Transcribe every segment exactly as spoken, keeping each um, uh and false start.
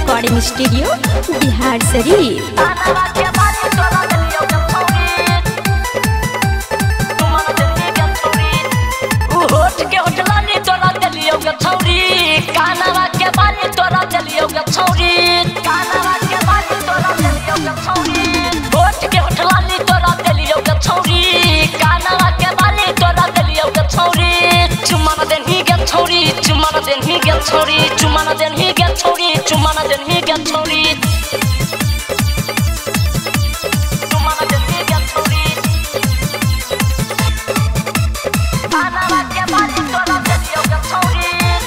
Recording studio Bihar Sharif. कानवा के बाली तोरा दिलियो गे छौरी, कानवा के बाली तोरा दिलियो गे छौरी, होठ के होठलाली तोरा दिलियो गे छौरी, कानवा के बाली तोरा दिलियो गे छौरी, चुम्मा न देनही गे छौरी, चुम्मा न देनही गे छौरी, चुम्मा न देनही गे छौरी, चुम्मा न देनही गे छौरी, चुम्मा न देनही गे छौरी, कानवा के बाली तोरा दिलियो गे छौरी,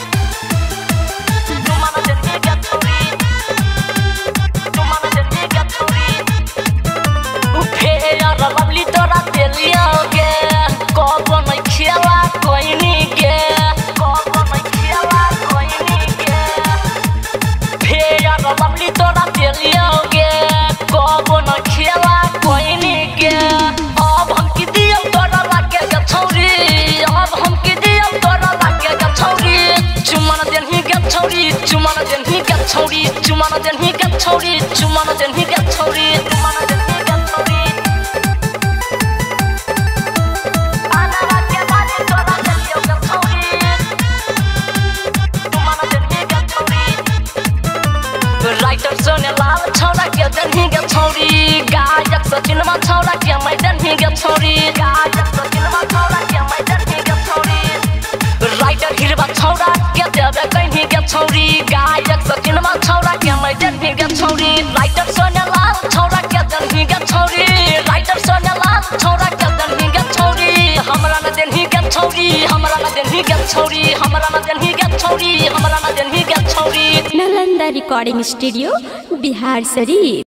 लवली तोरा दिलियोगे कब नहीं खेला कोई नहीं गे, कब नहीं खेला कोई नहीं गे, फेर लवली तोरा दिलियोगे कब नहीं खेला कोई नहीं गे, अब हम की दियो तोरा लागे गे छौरी, अब हम की दियो तोरा लागे गे छौरी, चुम्मा न देनही गे छौरी, चुम्मा न देनही गे छौरी, चुम्मा न देनही गे छौरी, चुम्मा न देनही गे छौरी, चुम्मा न देनही गे छौरी, राइटर सोने लाल छौरा के देनही गे छौरी, गायक सचिनमा छौरा के मैं देनही गे छौरी, गायक सचिनमा छौरा के मैं देनही गे छौरी, राइटर हिरवा छौरा के देबे कहीं गे छौरी, गायक सचिनमा छौरा के मैं देनही गे छौरी, राइटर सोने लाल छौरा के देनही गे छौरी, राइटर सोने लाल छौरा के देनही गे छौरी, हमरा न देनही गे छौरी, हमरा न देनही गे छौरी, हमरा न देनही गे छौरी, हमरा न देनही गे छौरी। Nalanda recording studio Bihar Sharif.